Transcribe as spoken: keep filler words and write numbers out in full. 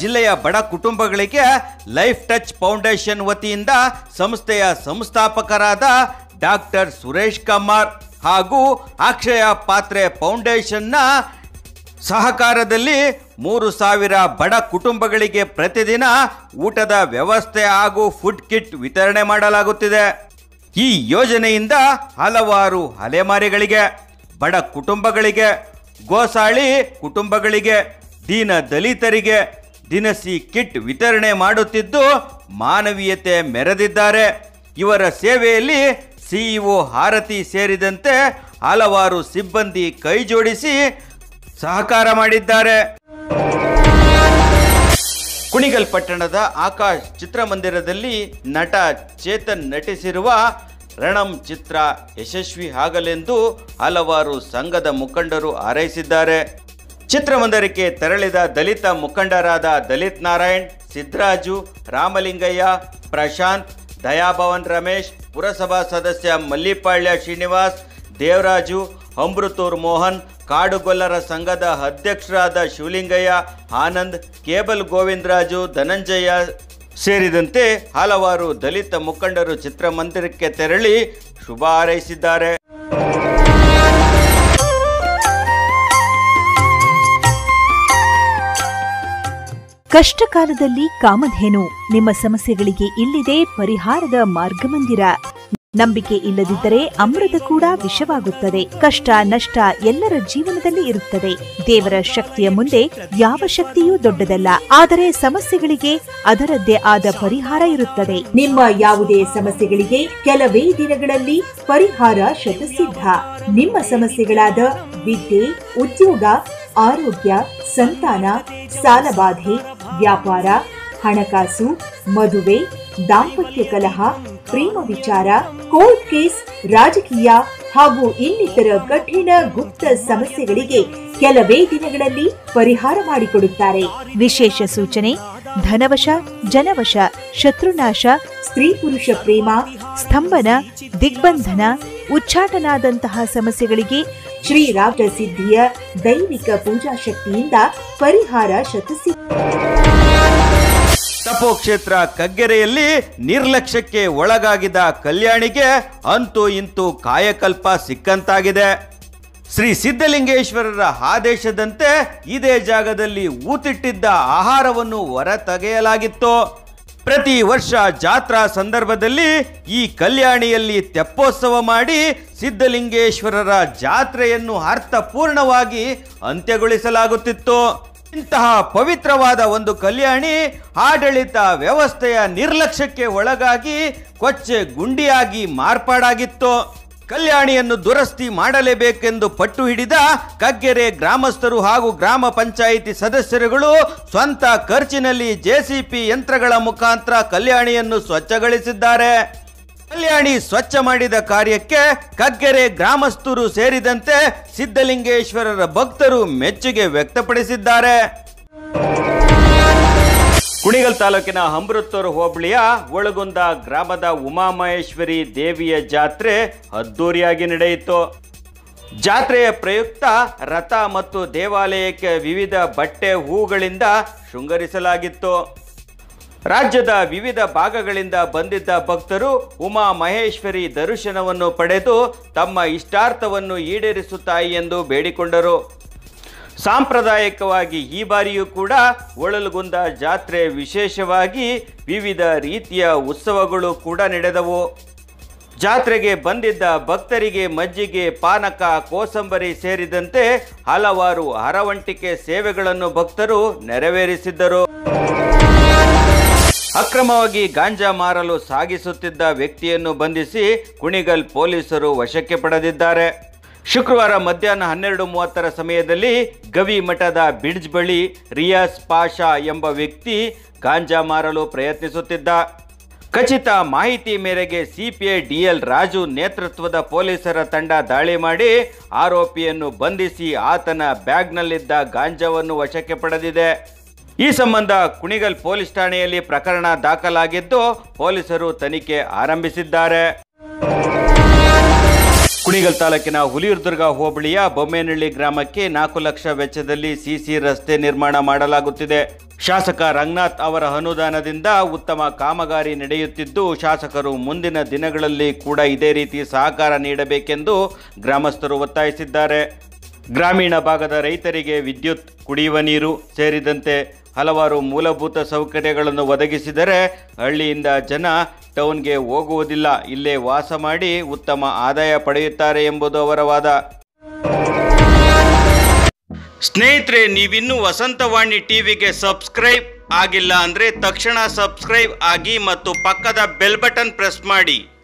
ಜಿಲ್ಲೆಯ ಬಡ ಕುಟುಂಬಗಳಿಗೆ ಲೈಫ್ ಟಚ್ ಫೌಂಡೇಶನ್ ವತಿಯಿಂದ ಸಂಸ್ಥೆಯ ಸಂಸ್ಥಾಪಕರಾದ ಡಾಕ್ಟರ್ ಸುರೇಶ್ ಕಮಾರ್ ಹಾಗೂ ಅಕ್ಷಯ ಪಾತ್ರೆ ಫೌಂಡೇಶನ್ನ ಸಹಕಾರದಲ್ಲಿ ಮೂರು ಸಾವಿರ ಬಡ ಕುಟುಂಬಗಳಿಗೆ ಪ್ರತಿದಿನ ಊಟದ ವ್ಯವಸ್ಥೆ ಹಾಗೂ ಫುಡ್ ಕಿಟ್ ವಿತರಣೆ ಮಾಡಲಾಗುತ್ತಿದೆ. ಈ ಯೋಜನೆಯಿಂದ ಹಲವಾರು ಅಲೆಮಾರಿಗಳಿಗೆ, ಬಡ ಕುಟುಂಬಗಳಿಗೆ, ಗೋಸಾಳಿ ಕುಟುಂಬಗಳಿಗೆ, ದೀನ ದಲಿತರಿಗೆ ದಿನಸಿ ಕಿಟ್ ವಿತರಣೆ ಮಾಡುತ್ತಿದ್ದು ಮಾನವೀಯತೆ ಮೆರೆದಿದ್ದಾರೆ. ಇವರ ಸೇವೆಯಲ್ಲಿ ಸಿಇಒ ಆರತಿ ಸೇರಿದಂತೆ ಹಲವಾರು ಸಿಬ್ಬಂದಿ ಕೈ ಜೋಡಿಸಿ ಸಹಕಾರ ಮಾಡಿದ್ದಾರೆ. ಕುಣಿಗಲ್ ಪಟ್ಟಣದ ಆಕಾಶ್ ಚಿತ್ರಮಂದಿರದಲ್ಲಿ ನಟ ಚೇತನ್ ನಟಿಸಿರುವ ರಣಂ ಚಿತ್ರ ಯಶಸ್ವಿ ಆಗಲೆಂದು ಹಲವಾರು ಸಂಘದ ಮುಖಂಡರು ಹಾರೈಸಿದ್ದಾರೆ. ಚಿತ್ರಮಂದಿರಕ್ಕೆ ತೆರಳಿದ ದಲಿತ ಮುಖಂಡರಾದ ದಲಿತ್ ನಾರಾಯಣ್, ಸಿದ್ದರಾಜು, ರಾಮಲಿಂಗಯ್ಯ, ಪ್ರಶಾಂತ್, ದಯಾಭವನ್ ರಮೇಶ್, ಪುರಸಭಾ ಸದಸ್ಯ ಮಲ್ಲಿಪಾಳ್ಯ ಶ್ರೀನಿವಾಸ್, ದೇವರಾಜು, ಅಮೃತೂರ್ ಮೋಹನ್, ಕಾಡುಗೊಲ್ಲರ ಸಂಘದ ಅಧ್ಯಕ್ಷರಾದ ಶಿವಲಿಂಗಯ್ಯ, ಆನಂದ್, ಕೇಬಲ್ ಗೋವಿಂದರಾಜು, ಧನಂಜಯ ಸೇರಿದಂತೆ ಹಲವಾರು ದಲಿತ ಮುಖಂಡರು ಚಿತ್ರಮಂದಿರಕ್ಕೆ ತೆರಳಿ ಶುಭ ಹಾರೈಸಿದ್ದಾರೆ. ಕಷ್ಟಕಾಲದಲ್ಲಿ ಕಾಮಧೇನು ನಿಮ್ಮ ಸಮಸ್ಯೆಗಳಿಗೆ ಇಲ್ಲಿದೆ ಪರಿಹಾರದ ಮಾರ್ಗಮಂದಿರ. ನಂಬಿಕೆ ಇಲ್ಲದಿದ್ದರೆ ಅಮೃತ ಕೂಡ ವಿಷವಾಗುತ್ತದೆ. ಕಷ್ಟ ನಷ್ಟ ಎಲ್ಲರ ಜೀವನದಲ್ಲಿ ಇರುತ್ತದೆ. ದೇವರ ಶಕ್ತಿಯ ಮುಂದೆ ಯಾವ ಶಕ್ತಿಯೂ ದೊಡ್ಡದಲ್ಲ. ಆದರೆ ಸಮಸ್ಯೆಗಳಿಗೆ ಅದರದ್ದೇ ಆದ ಪರಿಹಾರ ಇರುತ್ತದೆ. ನಿಮ್ಮ ಯಾವುದೇ ಸಮಸ್ಯೆಗಳಿಗೆ ಕೆಲವೇ ದಿನಗಳಲ್ಲಿ ಪರಿಹಾರ ಶತಸಿದ್ಧ. ನಿಮ್ಮ ಸಮಸ್ಯೆಗಳಾದ ವಿದ್ಯೆ, ಉದ್ಯೋಗ, ಆರೋಗ್ಯ, ಸಂತಾನ, ಸಾಲಬಾಧೆ, ವ್ಯಾಪಾರ, ಹಣಕಾಸು, ಮದುವೆ, ದಾಂಪತ್ಯ ಕಲಹ, ಪ್ರೇಮ ವಿಚಾರ, ಕೋರ್ಟ್ ಕೇಸ್, ರಾಜಕೀಯ ಹಾಗೂ ಇನ್ನಿತರ ಕಠಿಣ ಗುಪ್ತ ಸಮಸ್ಯೆಗಳಿಗೆ ಕೆಲವೇ ದಿನಗಳಲ್ಲಿ ಪರಿಹಾರ ಮಾಡಿಕೊಡುತ್ತಾರೆ. ವಿಶೇಷ ಸೂಚನೆ: ಧನವಶ, ಜನವಶ, ಶತ್ರುನಾಶ, ಸ್ತ್ರೀ ಪುರುಷ ಪ್ರೇಮ, ಸ್ತಂಭನ, ದಿಗ್ಬಂಧನ, ಉಚ್ಚಾಟನಾದಂತಹ ಸಮಸ್ಯೆಗಳಿಗೆ ಶ್ರೀರಾಜ ಸಿದ್ಧಿಯ ದೈವಿಕ ಪೂಜಾ ಶಕ್ತಿಯಿಂದ ಪರಿಹಾರ ಶತಸಿದ್ಧ. ತಪೋಕ್ಷೇತ್ರ ಕಗ್ಗೆರೆಯಲ್ಲಿ ನಿರ್ಲಕ್ಷ್ಯಕ್ಕೆ ಒಳಗಾಗಿದ್ದ ಕಲ್ಯಾಣಿಗೆ ಅಂತೂ ಇಂತೂ ಕಾಯಕಲ್ಪ ಸಿಕ್ಕಂತಾಗಿದೆ. ಶ್ರೀ ಸಿದ್ಧಲಿಂಗೇಶ್ವರರ ಆದೇಶದಂತೆ ಇದೇ ಜಾಗದಲ್ಲಿ ಊತಿಟ್ಟಿದ್ದ ಆಹಾರವನ್ನು ಹೊರತೆಗೆಯಲಾಗಿತ್ತು. ಪ್ರತಿ ವರ್ಷ ಜಾತ್ರಾ ಸಂದರ್ಭದಲ್ಲಿ ಈ ಕಲ್ಯಾಣಿಯಲ್ಲಿ ತೆಪ್ಪೋತ್ಸವ ಮಾಡಿ ಸಿದ್ಧಲಿಂಗೇಶ್ವರರ ಜಾತ್ರೆಯನ್ನು ಅರ್ಥಪೂರ್ಣವಾಗಿ ಅಂತ್ಯಗೊಳಿಸಲಾಗುತ್ತಿತ್ತು. ಇಂತಹ ಪವಿತ್ರವಾದ ಒಂದು ಕಲ್ಯಾಣಿ ಆಡಳಿತ ವ್ಯವಸ್ಥೆಯ ನಿರ್ಲಕ್ಷ್ಯಕ್ಕೆ ಒಳಗಾಗಿ ಕೊಚ್ಚೆ ಗುಂಡಿಯಾಗಿ ಮಾರ್ಪಾಡಾಗಿತ್ತು. ಕಲ್ಯಾಣಿಯನ್ನು ದುರಸ್ತಿ ಮಾಡಲೇಬೇಕೆಂದು ಪಟ್ಟು ಹಿಡಿದ ಕಗ್ಗೆರೆ ಗ್ರಾಮಸ್ಥರು ಹಾಗೂ ಗ್ರಾಮ ಪಂಚಾಯಿತಿ ಸದಸ್ಯರುಗಳು ಸ್ವಂತ ಖರ್ಚಿನಲ್ಲಿ ಜೆಸಿಪಿ ಯಂತ್ರಗಳ ಮುಖಾಂತರ ಕಲ್ಯಾಣಿಯನ್ನು ಸ್ವಚ್ಛಗೊಳಿಸಿದ್ದಾರೆ. ಕಲ್ಯಾಣಿ ಸ್ವಚ್ಛ ಮಾಡಿದ ಕಾರ್ಯಕ್ಕೆ ಕಗ್ಗೆರೆ ಗ್ರಾಮಸ್ಥರು ಸೇರಿದಂತೆ ಸಿದ್ಧಲಿಂಗೇಶ್ವರರ ಭಕ್ತರು ಮೆಚ್ಚುಗೆ ವ್ಯಕ್ತಪಡಿಸಿದ್ದಾರೆ. ಕುಣಿಗಲ್ ತಾಲೂಕಿನ ಅಮೃತೂರು ಹೋಬಳಿಯ ಒಳಗುಂದ ಗ್ರಾಮದ ಉಮಾಮಹೇಶ್ವರಿ ದೇವಿಯ ಜಾತ್ರೆ ಅದ್ದೂರಿಯಾಗಿ ನಡೆಯಿತು. ಜಾತ್ರೆಯ ಪ್ರಯುಕ್ತ ರಥ ಮತ್ತು ದೇವಾಲಯಕ್ಕೆ ವಿವಿಧ ಬಟ್ಟೆ ಹೂಗಳಿಂದ ಶೃಂಗರಿಸಲಾಗಿತ್ತು. ರಾಜ್ಯದ ವಿವಿಧ ಭಾಗಗಳಿಂದ ಬಂದಿದ್ದ ಭಕ್ತರು ಉಮಾ ಮಹೇಶ್ವರಿ ದರ್ಶನವನ್ನು ಪಡೆದು ತಮ್ಮ ಇಷ್ಟಾರ್ಥವನ್ನು ಈಡೇರಿಸುತ್ತಾಯಿ ಎಂದು ಬೇಡಿಕೊಂಡರು. ಸಾಂಪ್ರದಾಯಿಕವಾಗಿ ಈ ಬಾರಿಯೂ ಕೂಡ ಒಳಲಗುಂದ ಜಾತ್ರೆ ವಿಶೇಷವಾಗಿ ವಿವಿಧ ರೀತಿಯ ಉತ್ಸವಗಳು ಕೂಡ ನಡೆದವು. ಜಾತ್ರೆಗೆ ಬಂದಿದ್ದ ಭಕ್ತರಿಗೆ ಮಜ್ಜಿಗೆ, ಪಾನಕ, ಕೋಸಂಬರಿ ಸೇರಿದಂತೆ ಹಲವಾರು ಅರವಂಟಿಕೆ ಸೇವೆಗಳನ್ನು ಭಕ್ತರು ನೆರವೇರಿಸಿದ್ದರು. ಅಕ್ರಮವಾಗಿ ಗಾಂಜಾ ಮಾರಲು ಸಾಗಿಸುತ್ತಿದ್ದ ವ್ಯಕ್ತಿಯನ್ನು ಬಂಧಿಸಿ ಕುಣಿಗಲ್ ಪೊಲೀಸರು ವಶಕ್ಕೆ ಪಡೆದಿದ್ದಾರೆ. ಶುಕ್ರವಾರ ಮಧ್ಯಾಹ್ನ ಹನ್ನೆರಡು ಮೂವತ್ತರ ಸಮಯದಲ್ಲಿ ಗವಿ ಮಠದ ಬಿಡ್ಜ್ ಬಳಿ ರಿಯಾಸ್ ಪಾಷಾ ಎಂಬ ವ್ಯಕ್ತಿ ಗಾಂಜಾ ಮಾರಲು ಪ್ರಯತ್ನಿಸುತ್ತಿದ್ದ. ಖಚಿತ ಮಾಹಿತಿ ಮೇರೆಗೆ ಸಿಪಿಐ ಡಿಎಲ್ ರಾಜು ನೇತೃತ್ವದ ಪೊಲೀಸರ ತಂಡ ದಾಳಿ ಮಾಡಿ ಆರೋಪಿಯನ್ನು ಬಂಧಿಸಿ ಆತನ ಬ್ಯಾಗ್ನಲ್ಲಿದ್ದ ಗಾಂಜಾವನ್ನು ವಶಕ್ಕೆ ಪಡೆದಿದೆ. ಈ ಸಂಬಂಧ ಕುಣಿಗಲ್ ಪೊಲೀಸ್ ಠಾಣೆಯಲ್ಲಿ ಪ್ರಕರಣ ದಾಖಲಾಗಿದ್ದು ಪೊಲೀಸರು ತನಿಖೆ ಆರಂಭಿಸಿದ್ದಾರೆ. ಕುಣಿಗಲ್ ತಾಲೂಕಿನ ಹುಲಿಯೂರ್ದುರ್ಗ ಹೋಬಳಿಯ ಬೊಮ್ಮೇನಹಳ್ಳಿ ಗ್ರಾಮಕ್ಕೆ ನಾಲ್ಕು ಲಕ್ಷ ವೆಚ್ಚದಲ್ಲಿ ಸಿಸಿ ರಸ್ತೆ ನಿರ್ಮಾಣ ಮಾಡಲಾಗುತ್ತಿದೆ. ಶಾಸಕ ರಂಗನಾಥ್ ಅವರ ಅನುದಾನದಿಂದ ಉತ್ತಮ ಕಾಮಗಾರಿ ನಡೆಯುತ್ತಿದ್ದು, ಶಾಸಕರು ಮುಂದಿನ ದಿನಗಳಲ್ಲಿ ಕೂಡ ಇದೇ ರೀತಿ ಸಹಕಾರ ನೀಡಬೇಕೆಂದು ಗ್ರಾಮಸ್ಥರು ಒತ್ತಾಯಿಸಿದ್ದಾರೆ. ಗ್ರಾಮೀಣ ಭಾಗದ ರೈತರಿಗೆ ವಿದ್ಯುತ್, ಕುಡಿಯುವ ನೀರು ಸೇರಿದಂತೆ ಹಲವಾರು ಮೂಲಭೂತ ಸೌಕರ್ಯಗಳನ್ನು ಒದಗಿಸಿದರೆ ಹಳ್ಳಿಯಿಂದ ಜನ ಟೌನ್ಗೆ ಹೋಗುವುದಿಲ್ಲ, ಇಲ್ಲೇ ವಾಸ ಮಾಡಿ ಉತ್ತಮ ಆದಾಯ ಪಡೆಯುತ್ತಾರೆ ಎಂಬುದು ಅವರ ವಾದ. ಸ್ನೇಹಿತರೆ, ನೀವಿನ್ನೂ ವಸಂತವಾಣಿ ಟಿವಿಗೆ ಸಬ್ಸ್ಕ್ರೈಬ್ ಆಗಿಲ್ಲ ಅಂದರೆ ತಕ್ಷಣ ಸಬ್ಸ್ಕ್ರೈಬ್ ಆಗಿ ಮತ್ತು ಪಕ್ಕದ ಬೆಲ್ ಬಟನ್ ಪ್ರೆಸ್ ಮಾಡಿ.